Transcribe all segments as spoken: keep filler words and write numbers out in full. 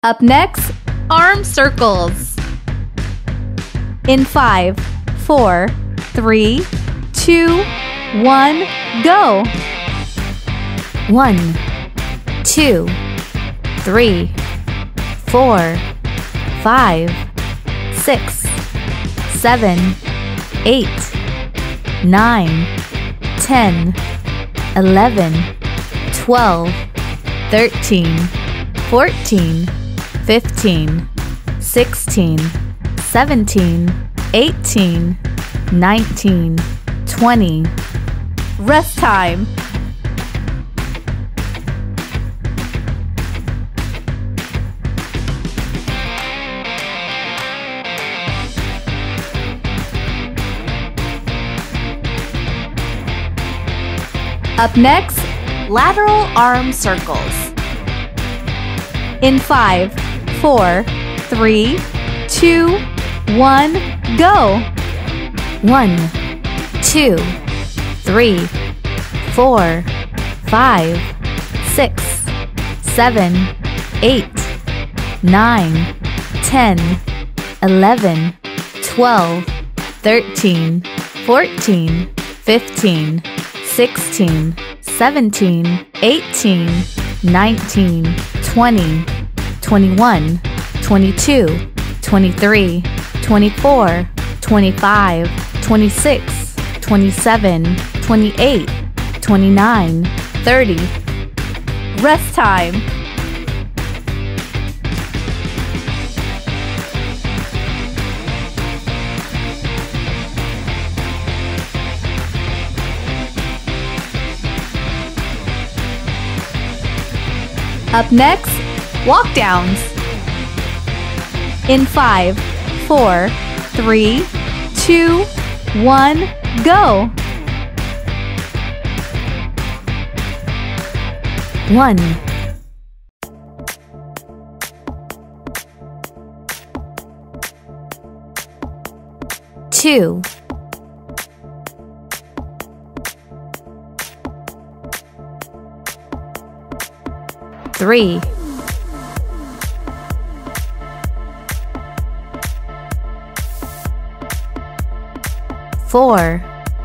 Up next, arm circles. In five, four, three, two, one, go. One, two, three, four, five, six, seven, eight, nine, ten, eleven, twelve, thirteen, fourteen, fifteen, sixteen, seventeen, eighteen, nineteen, twenty. Rest time. Up next, lateral arm circles. In five, four, three, two, one, go. One, two, three, four, five, six, seven, eight, nine, ten, eleven, twelve, thirteen, fourteen, fifteen, sixteen, seventeen, eighteen, nineteen, twenty, twenty-one, twenty-two, twenty-three, twenty-four, twenty-five, twenty-six, twenty-seven, twenty-eight, twenty-nine, thirty. Rest time. Up next, walk downs. In five, four, three, two, one, go. One, two, three, four,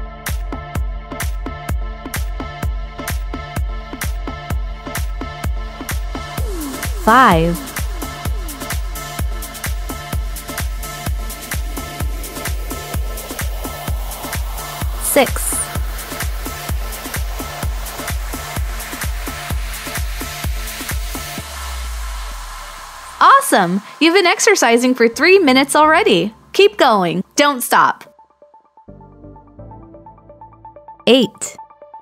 five, six, Awesome! You've been exercising for three minutes already. Keep going. Don't stop. eight,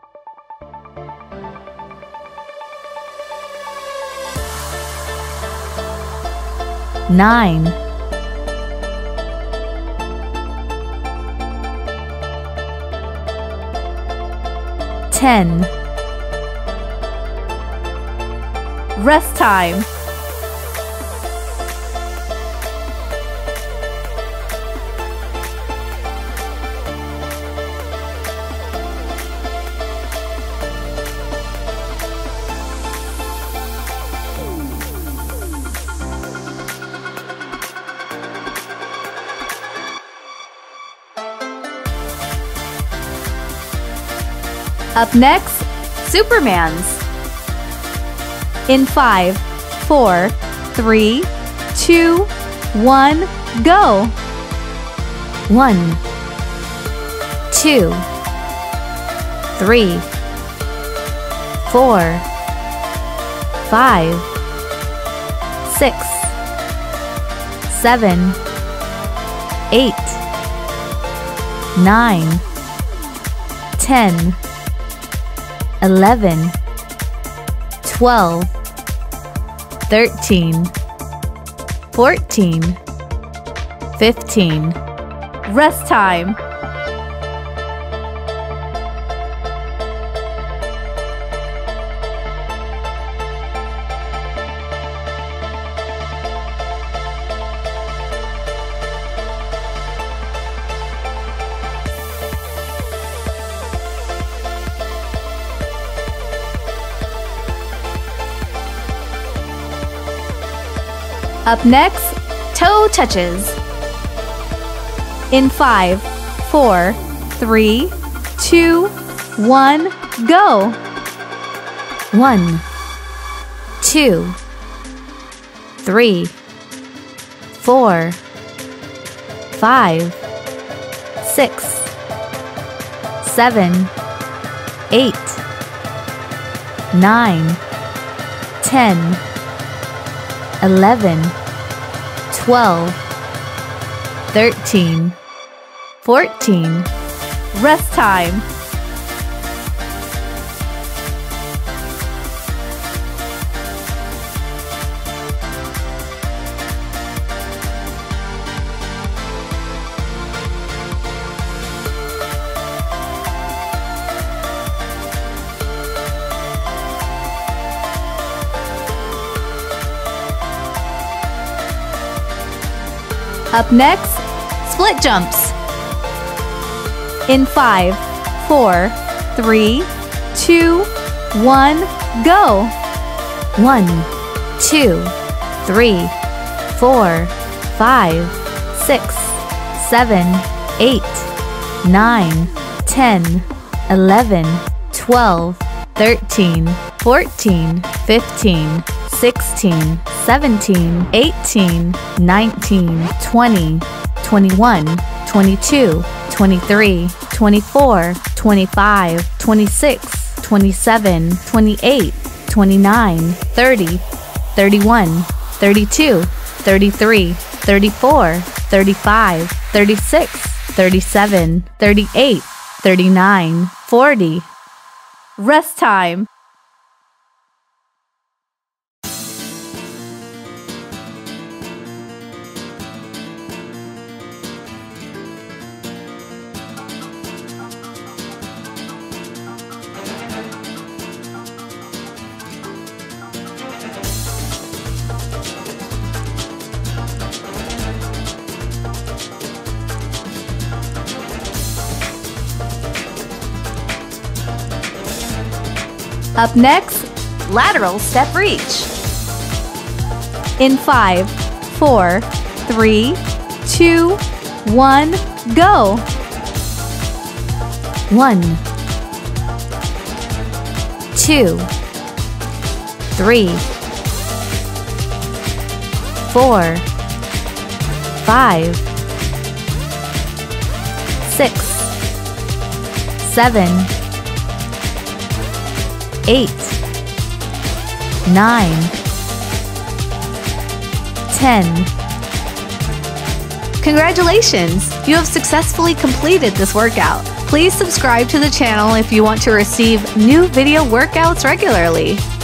nine, ten. Rest time. Up next, Supermans. In five, four, three, two, one, go. One, two, three, four, five, six, seven, eight, nine, ten, eleven, twelve, thirteen, fourteen, fifteen. Rest time. Up next, toe touches. In five, four, three, two, one, go. One, two, three, four, five, six, seven, eight, nine, ten, eleven, twelve, thirteen, fourteen. Rest time. Up next, split jumps. In five, four, three, two, one, go. One, two, three, four, five, six, seven, eight, nine, ten, eleven, twelve, thirteen, fourteen, fifteen, sixteen, seventeen, eighteen, nineteen, twenty, twenty-one, twenty-two, twenty-three, twenty-four, twenty-five, twenty-six, twenty-seven, twenty-eight, twenty-nine, thirty, thirty-one, thirty-two, thirty-three, thirty-four, thirty-five, thirty-six, thirty-seven, thirty-eight, thirty-nine, forty. Rest time. Up next, lateral step reach. In five, four, three, two, one, go. One, two, three, four, five, six, seven, eight, nine, ten. Congratulations! You have successfully completed this workout. Please subscribe to the channel if you want to receive new video workouts regularly.